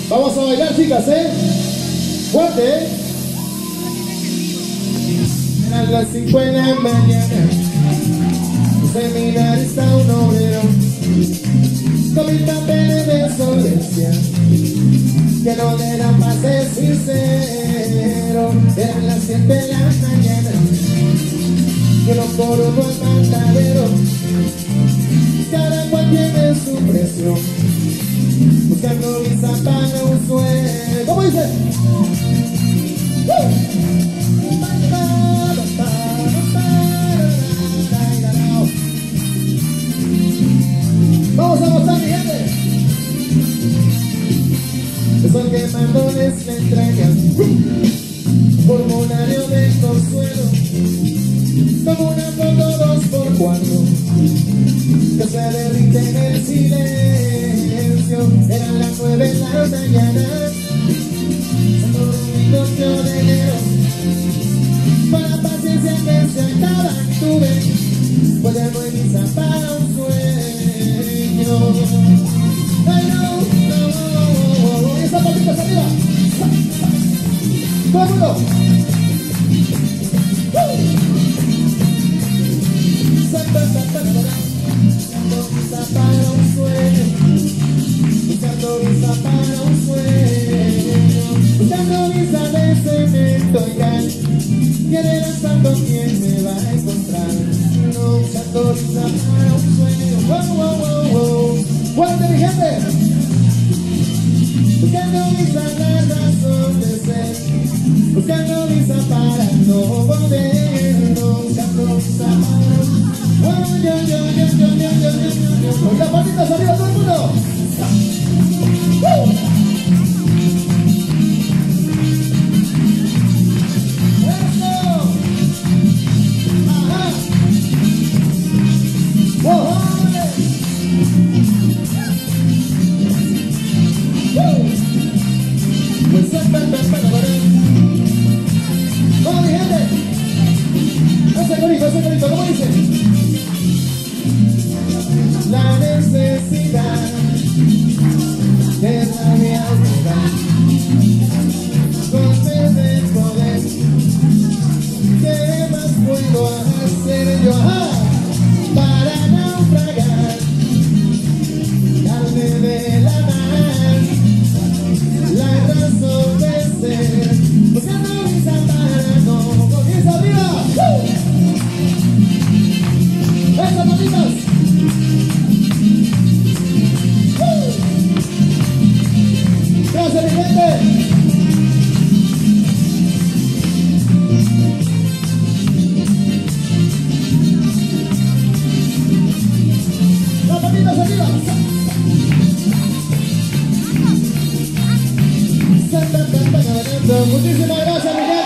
Vamos a bailar, chicas, ¿eh? Fuerte. A las 5 de la mañana, seminar está un obrero con mil papeles de insolencia que no le dan pase sincero. Eran las 7 de la mañana, yo no corro al matadero, cada cual tiene su precio, buscando visa para un sueño. ¿Cómo dice? Vamos a gozar, mi gente. Estoy quemándoles la entrega, formulario de consuelo, como una foto 2x4 que se derrite en el silencio. Eran las 9 de la mañana, Santo Domingo de enero. Con la paciencia que se acaba, tuve, pues ya no hay visa para un sueño. Ay, no. Y esas patitas arriba. Todo el mundo. Buscando visa para un sueño. Buscando visa para un sueño. Buscando visa de cemento y cal. Quiere lanzando quien me va a encontrar. No buscando visa para un sueño. Wow, wow, wow, wow. Fuerte, mi gente. Buscando visa la razón de ser. Buscando visa para no volver. No buscando visa para un con las patitas arriba, todo el mundo. Vamos, mi gente. Ese corito, ¿cómo dice? La necesidad de la realidad, golpes de poder. ¿Qué más puedo hacer yo para naufragar? Darme de la mano la razón de ser, buscando visa para no comienza arriba. ¡Esas patitas! ¡Gracias, mi gente! ¡Las patitas arriba! Muchísimas gracias, mi gente.